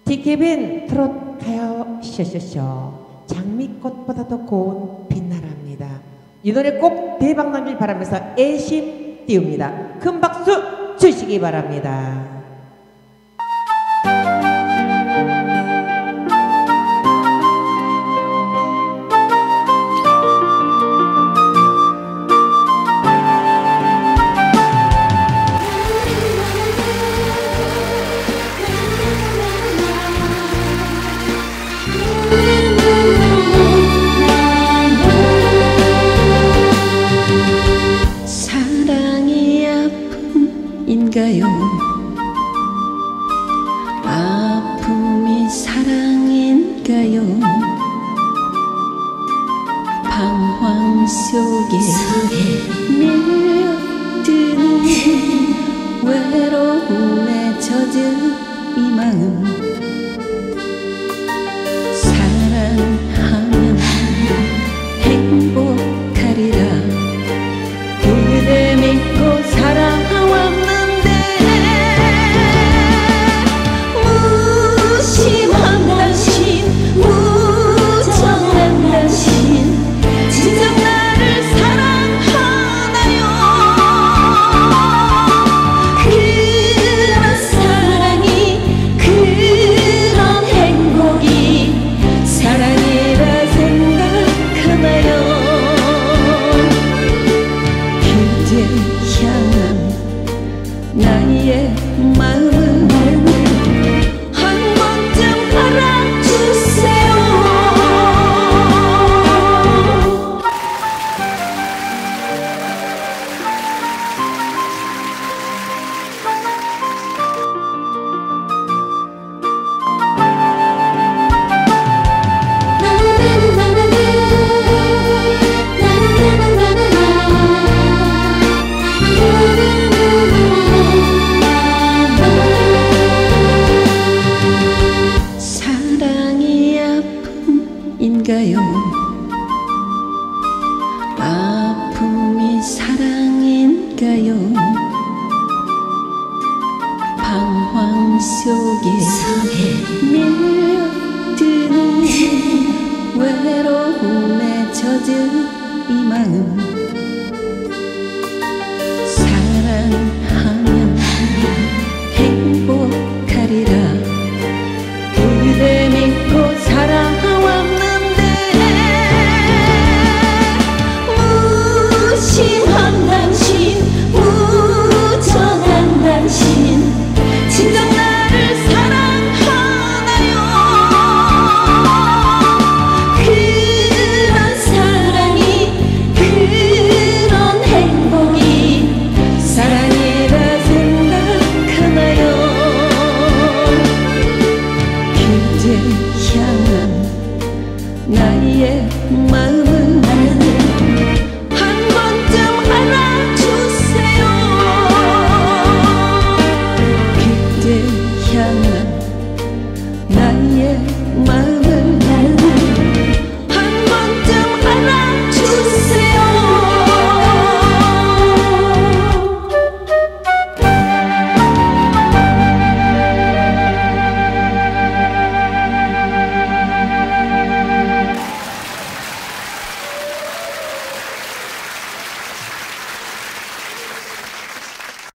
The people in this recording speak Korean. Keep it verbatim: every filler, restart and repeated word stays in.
티케빈 트롯 가요 쇼쇼쇼 장미꽃보다도 고운 빛나라입니다. 이 노래 꼭 대박 나길 바라면서 애심 띄웁니다. 큰 박수 주시기 바랍니다. 사랑이 아픔인가요? 아픔이 사랑인가요? 방황 속에 밀려드는 외로움에 젖은 이 마음, 사랑하면 행복하리라 그대 믿고 살아왔는데 무심한 당신, 무정한 당신 진정 나를 사랑하나요? 그런 사랑이, 그런 행복이 사랑이라 생각하나요? 그대 향한 나의 마음을 한 번쯤 알아주세요. 사랑이 아픔인가요? 아픔이 사랑인가요? 방황 속에 밀려드는 외로움에 젖은 이 마음,